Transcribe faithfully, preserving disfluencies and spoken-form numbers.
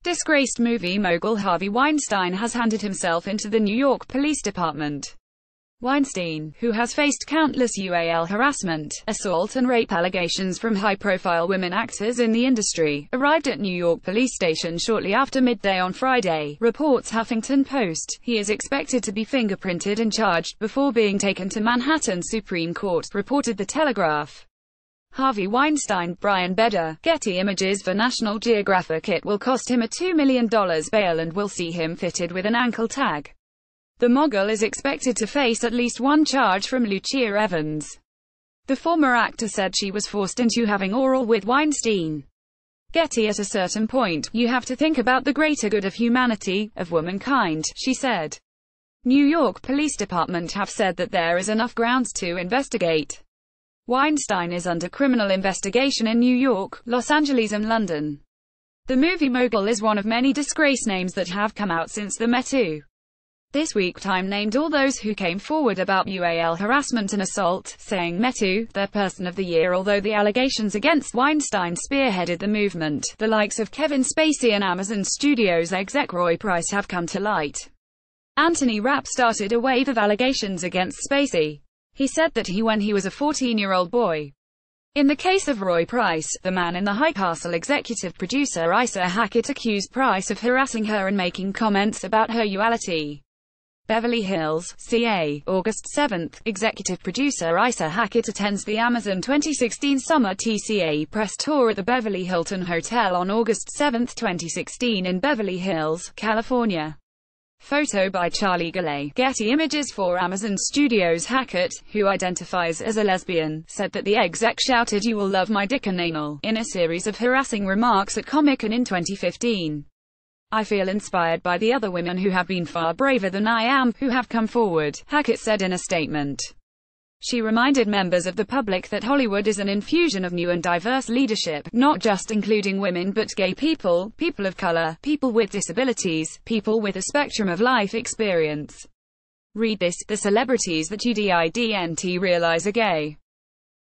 Disgraced movie mogul Harvey Weinstein has handed himself into the New York Police Department. Weinstein, who has faced countless U A L harassment, assault and rape allegations from high-profile women actors in the industry, arrived at New York Police Station shortly after midday on Friday, reports Huffington Post. He is expected to be fingerprinted and charged before being taken to Manhattan Supreme Court, reported The Telegraph. Harvey Weinstein, Brian Bedar, Getty Images for National Geographic. It will cost him a two million dollars bail and will see him fitted with an ankle tag. The mogul is expected to face at least one charge from Lucia Evans. The former actor said she was forced into having oral with Weinstein. Getty: at a certain point, you have to think about the greater good of humanity, of womankind, she said. New York Police Department have said that there is enough grounds to investigate. Weinstein is under criminal investigation in New York, Los Angeles and London. The movie mogul is one of many disgrace names that have come out since the Me Too. This week Time named all those who came forward about U A L harassment and assault, saying Me Too, their Person of the Year. Although the allegations against Weinstein spearheaded the movement, the likes of Kevin Spacey and Amazon Studios exec Roy Price have come to light. Anthony Rapp started a wave of allegations against Spacey. He said that he when he was a fourteen-year-old boy. In the case of Roy Price, the Man in the High Castle executive producer Isa Hackett accused Price of harassing her and making comments about her sexuality. Beverly Hills, C A, August seventh. Executive producer Isa Hackett attends the Amazon twenty sixteen Summer T C A press tour at the Beverly Hilton Hotel on August seventh, twenty sixteen in Beverly Hills, California. Photo by Charlie Galley. Getty Images for Amazon Studios. Hackett, who identifies as a lesbian, said that the exec shouted "You will love my dick and anal" in a series of harassing remarks at Comic-Con in twenty fifteen. I feel inspired by the other women who have been far braver than I am, who have come forward, Hackett said in a statement. She reminded members of the public that Hollywood is an infusion of new and diverse leadership, not just including women but gay people, people of color, people with disabilities, people with a spectrum of life experience. Read this: the celebrities that you didn't realize are gay.